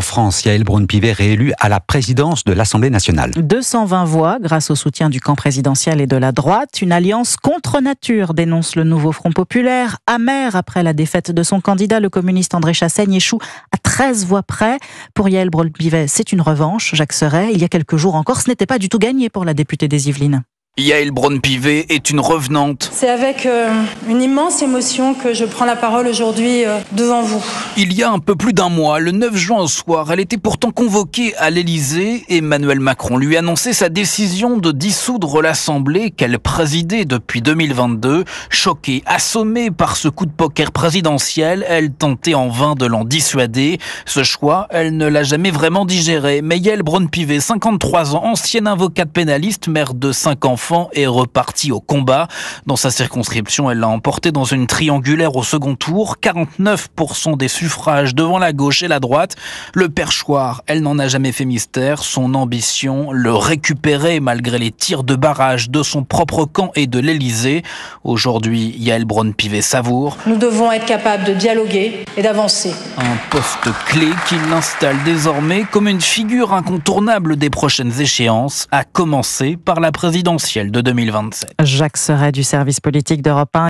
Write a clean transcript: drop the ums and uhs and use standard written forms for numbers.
France, Yaël Braun-Pivet réélue à la présidence de l'Assemblée nationale. 220 voix grâce au soutien du camp présidentiel et de la droite. Une alliance contre nature, dénonce le nouveau Front populaire. Amer après la défaite de son candidat, le communiste André Chassaigne échoue à 13 voix près. Pour Yaël Braun-Pivet, c'est une revanche. Jacques Serret, il y a quelques jours encore, ce n'était pas du tout gagné pour la députée des Yvelines. Yaël Braun-Pivet est une revenante. C'est avec une immense émotion que je prends la parole aujourd'hui devant vous. Il y a un peu plus d'un mois, le 9 juin au soir, elle était pourtant convoquée à l'Élysée. Emmanuel Macron lui annonçait sa décision de dissoudre l'Assemblée qu'elle présidait depuis 2022. Choquée, assommée par ce coup de poker présidentiel, elle tentait en vain de l'en dissuader. Ce choix, elle ne l'a jamais vraiment digéré. Mais Yaël Braun-Pivet, 53 ans, ancienne avocate pénaliste, mère de 5 enfants, est repartie au combat. Dans sa circonscription, elle l'a emporté dans une triangulaire au second tour. 49% des suffrages devant la gauche et la droite. Le perchoir, elle n'en a jamais fait mystère. Son ambition, le récupérer malgré les tirs de barrage de son propre camp et de l'Élysée. Aujourd'hui, Yaël Braun-Pivet savoure. Nous devons être capables de dialoguer et d'avancer. Un poste clé qui l'installe désormais comme une figure incontournable des prochaines échéances, à commencer par la présidentielle de 2027. Jacques Serret du service politique d'Europe 1.